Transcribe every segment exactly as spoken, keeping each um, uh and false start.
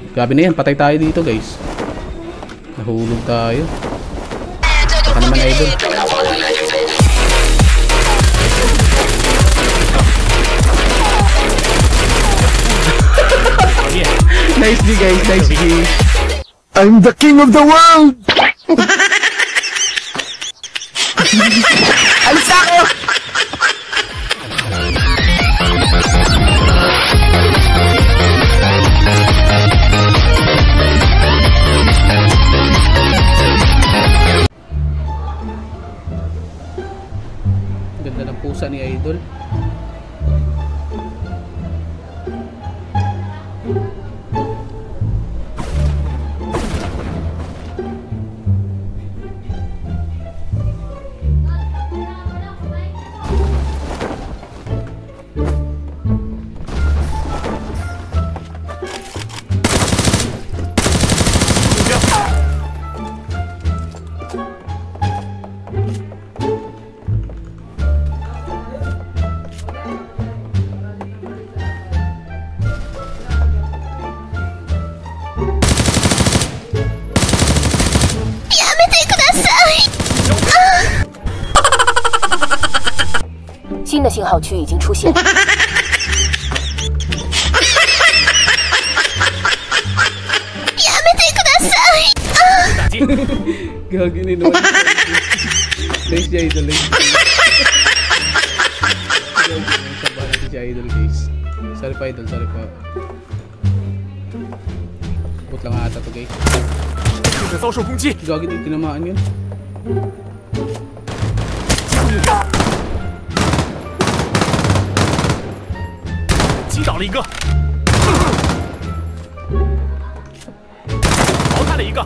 Grabe na yan, patay tayo dito guys. Nahulog tayo. Baka naman idol. Nice G guys, nice G. I'm the king of the world! Alis ako! Ganda ng pusa ni idol. 新的信号区已经出现。 Gagi ni naman. Nice si idol. Nice si idol guys. Sorry pa idol, sorry pa. Put lang ata to guys. Gagi din tinamaan yun. 击倒了一个，淘汰了一个。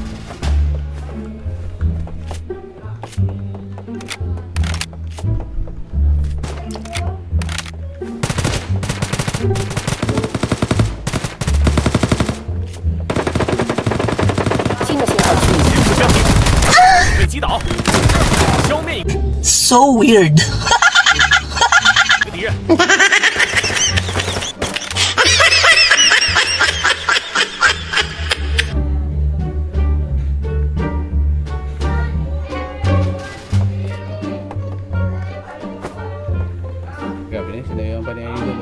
新的信号区已经目标被击倒，消灭一个。 So weird. 一个敌人。 Grabe na, sinayawan pa niya idol.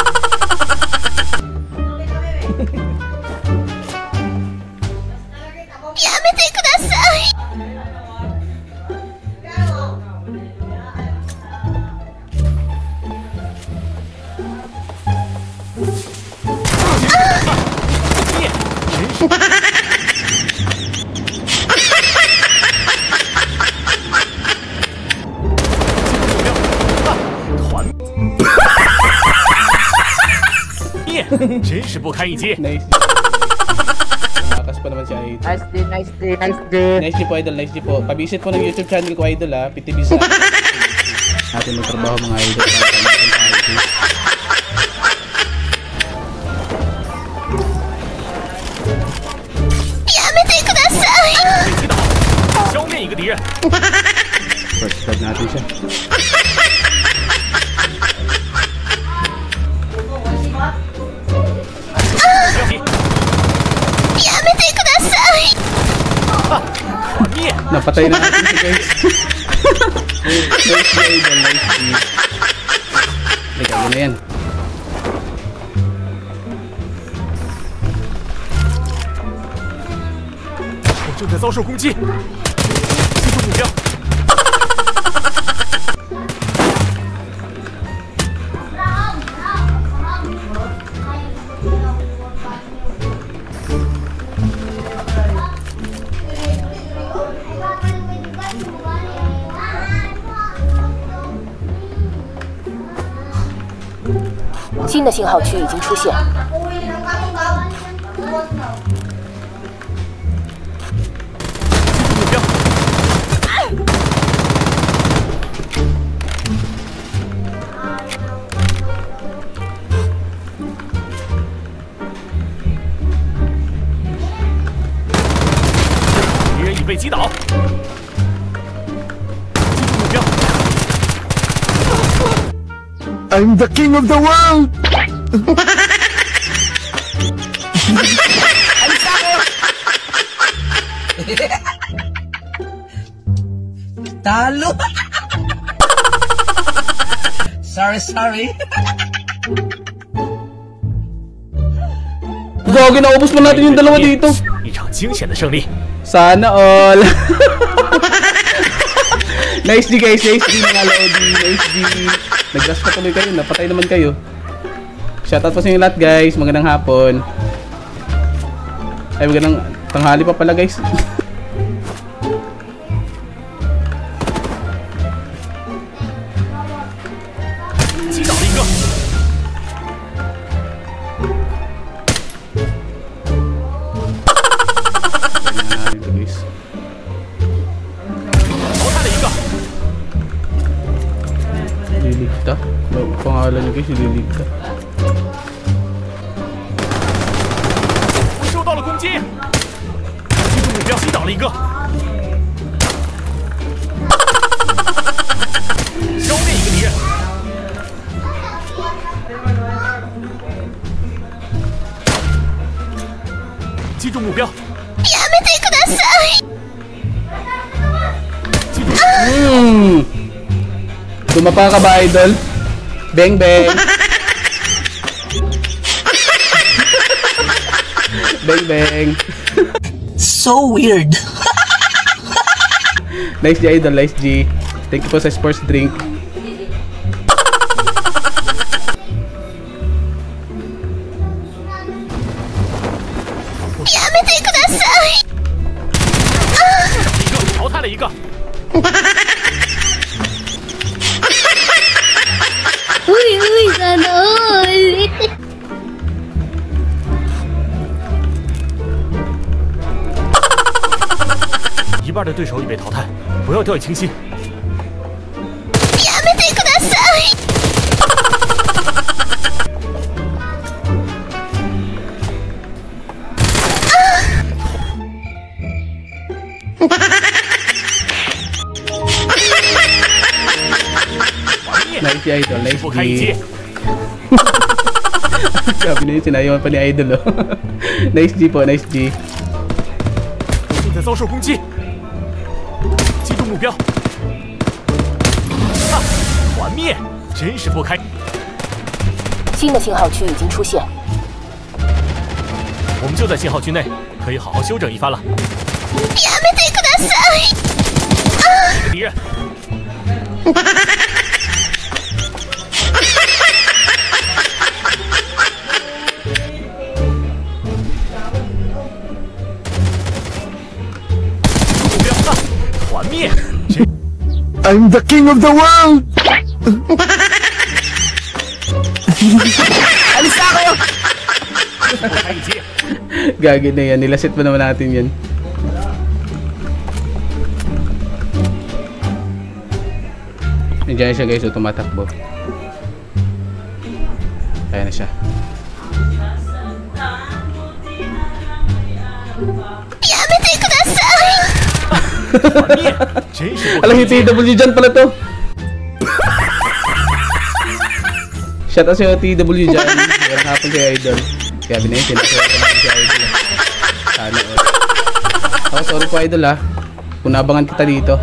Yamete kudasai! Ah, 真是不堪一击。 Nice. Malakas pa naman si idol. Nice day, nice day, nice day. Nice G po idol, nice G po. Pabisit po ng YouTube channel ko idol ha. P T B sa atin magtrabaho mga idol. Yamete kudasai! 被击倒，消灭一个敌人。 First blood natin siya. Yamete kudasai! Napatay na natin si guys. Nice G idol, nice G. Teka, yun na yan. 我正在遭受攻击，击中目标。 新的信号区已经出现。 目标。敌人已被击倒。击中目标。 I'm the king of the world! Talo. Sorry, sorry. Gagi, naubos mo natin yung dalawa dito. 一场惊险的胜利。 Sana all. Nice G guys, nice G mga Lodi, nice G. Nag-rush pa tuloy kayo, napatay naman kayo. Shoutout po sa inyo lahat guys, magandang hapon. Ay, magandang tanghali pa pala guys. 击倒了一个， Ito guys. 淘汰了一个， Liligta? Ano pangalan niyo guys, Liligta? 受到了攻击，击中目标，击倒了一个，消灭一个敌人。 击中目标， やめてください。 击中， Hmm. Dumapa ka ba, idol? Bang bang. Bang bang. So weird. Nice G, idol, nice G. Thank you po sa sports drink. Yamete kudasai. 一个淘汰了一个， Uy, uy, sana all. 一半的对手已被淘汰，不要掉以轻心。 やめてください。 Nice G, idol, nice 不堪一击 G. Sabi na yun, sinayawan pa ni idol, oh. Nice G po, nice G. 正在遭受攻击，击中目标，啊，团灭，真是不堪。 新的信号区已经出现， 我们就在信号区内，可以好好休整一番了。 やめてください。 一个敌人，目标，啊，团灭，真 I'm the king of the world. Alis na kayo. 不堪一击。 Gagi na yan, nilasit pa naman natin yan. Nandiyan siya guys, so tumatakbo. Kaya na siya. やめてください。 团灭，真是不 Alam 堪 niyo, 一击。 T W dyan pala to. Shout out sa'yo, T W dyan. Walang hapon kay idol. Kaya binayos, sinasayaw ko natin si idol. Sana all. Ako, sorry po idol ha. Kung naabangan kita dito.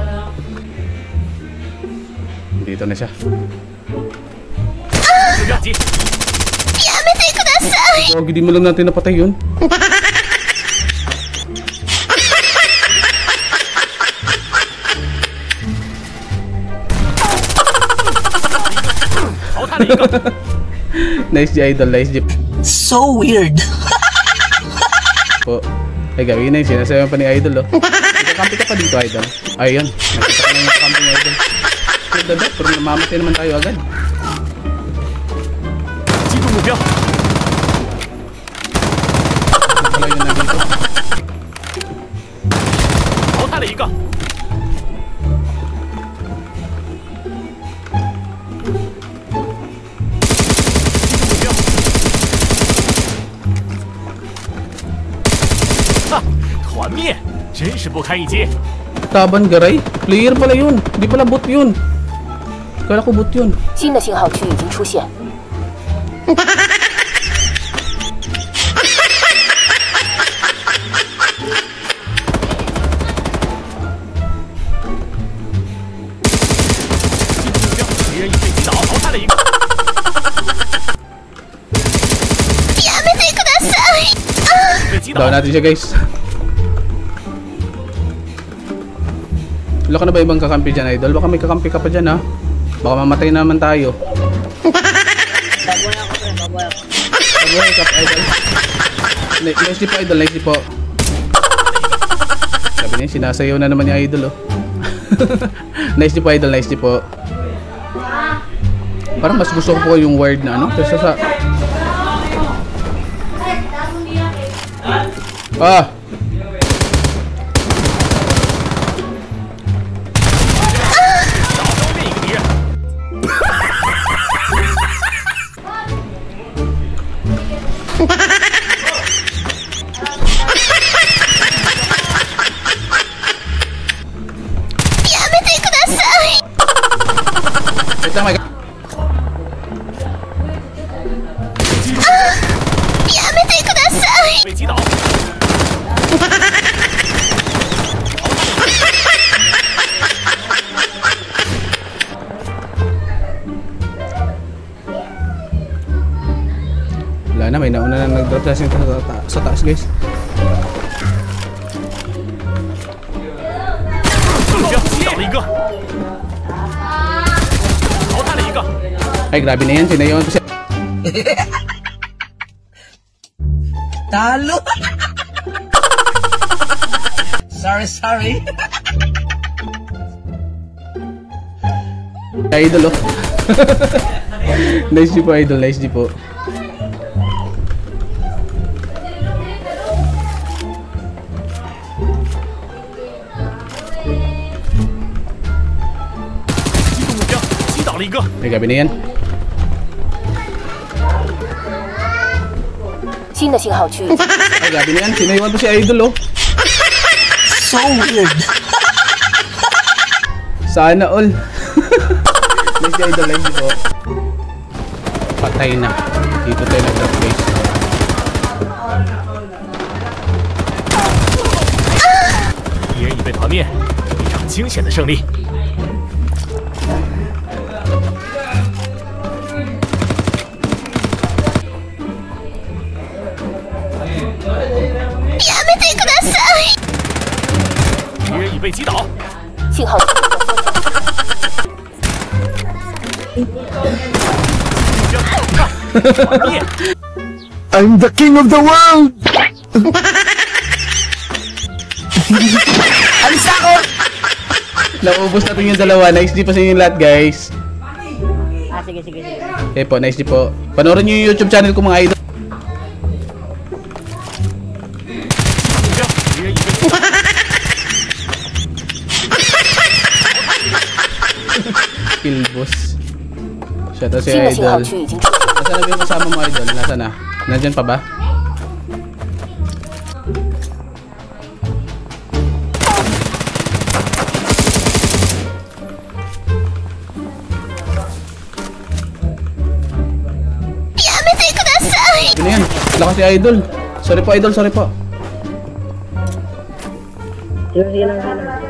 Dito na siya. 目标击， やめてください。 So, hindi mo lang natin napatay yun. Nice G, idol, nice G. So weird. Po. Ay, gawin na yun. Sinasayawan pa ni idol, oh. Nagkakampi ka pa dito, idol. Ayun. Nakita ka na yung camping idol. Ganda daw, pero namamatay naman tayo agad. 击中目标， Wala yun na dito. 淘汰了一个，击中目标，哈，团灭，真是不堪一击。 Taban garay? Player pala yun. Hindi pala bot yun. Kala ko bot yun. 新的信号区已经出现， 击 Down 倒。 natin siya, guys. Wala ka na ba ibang kakampi dyan, idol? Baka may kakampi ka pa dyan, ha? Baka mamatay naman tayo. Babuhay ako, pre. Babuhay ako. Mabuhay ka pa, idol. Ni- Nice di po, idol. Nice di po. Sabi niya, sinasayaw na naman yung idol, oh. Nice di po, idol. Nice di po. Parang mas gusto ko po yung word na ano. Kasi sa... Ah! 消灭一个敌人。 やめてください Wait lang, my God. やめてください被击倒。 Wala na, may nauna na nag-drop sa, sa, ta- sa taas, guys. 目标击倒了一个，淘汰了一个。 Ay, grabe na yan. Sinayawan ko siya. Talo! Sorry, sorry. Idol, oh. Nice di po, idol. Nice di po. Ay, gabi na yan. 新的信号区域 Ay, gabi na yan. Sinayawan ko si idol, oh. So weird. Sana all. Nice di, idol. Nice di po. Patay na. Dito tayo nag-drop, guys. 敌人已被团灭，一场惊险的胜利。 やめてください敌人已被击倒。 信号区域的缩小团灭。 I'm the king of the world! Alis ako! Naubos natin yung dalawa. Nice di pa sa inyo lahat, guys. Ah, sige, sige, sige. Eh po, nice di po. Panoorin nyo yung YouTube channel ko, mga idol. 目标，敌人已被击倒。 Kill boss. Siya to si 新的信号 idol. 区已经出现， Nasaan na ba yung kasama mo, idol? Nasaan na? Nandyan pa ba? Ano yan? Lakas si idol. Sorry po, idol. Sorry po. Sige, sige lang, sige lang.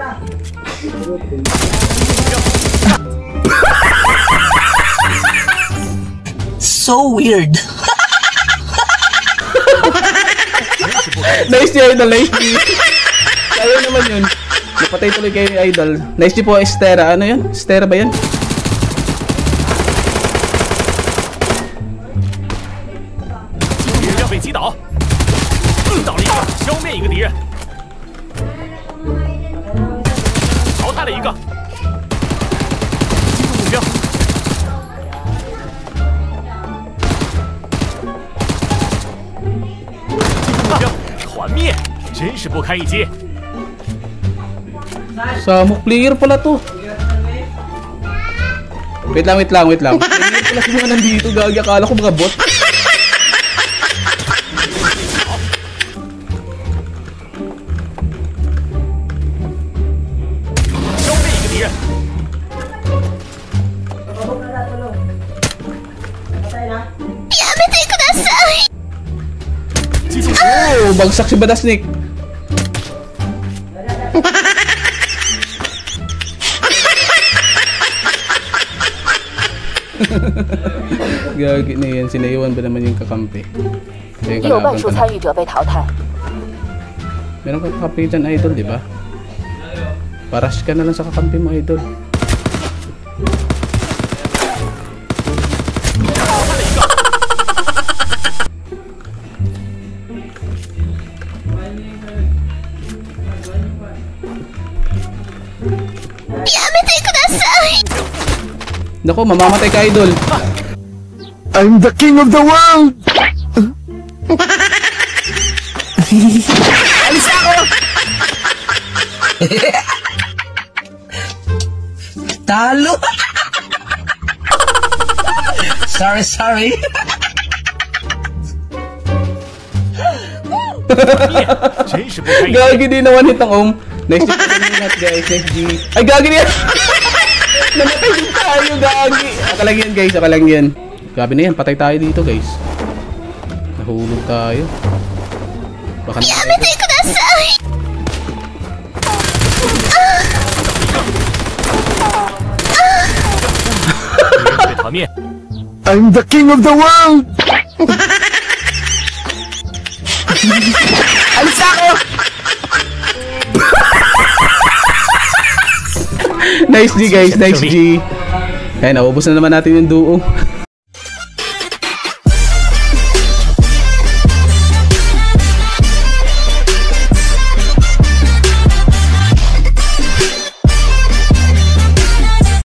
So weird. Nice si idol. Nice si. Kaya naman yun. Napatay tuloy kayo ni idol. Nice si po, Estera. Ano yun? Estera ba yun? 敌人要被击倒，击倒了一个，消灭一个敌人，淘汰了一个，击中目标，击中目标，团灭，真是不堪一击。 Samok player pala to. Wait lang, wait lang, wait lang. Player pala yung mga nandito. Gagi, akala ko mga bot. Oh, bagsak si Badasnik. Gagi na yan. Sinayawan ba naman yung kakampi? Ito yung 有半 kalaban 数 pala. 参与者被淘汰， Meron kang kakampi dyan, idol, di ba? Parash ka na lang sa kakampi mo, idol. Yamete kudasai! Naku, mamamatay ka, idol. I'm the king of the world! Alis ako! Talo! Sorry, sorry. 真是不堪一击。 Gagi din naman itong om. Nice to meet you guys. Nice G. Ay, gagi din. Namatay din tayo, gagi. Aka lang yan, guys. Aka lang yan. Grabe na yan. Patay tayo dito, guys. Nahulog tayo. Baka na... Yamete kudasai! 敌人被团灭， I'm the king of the world! Alis ako! Nice G, guys. Nice G. Ayan, naubos na naman natin yung duo.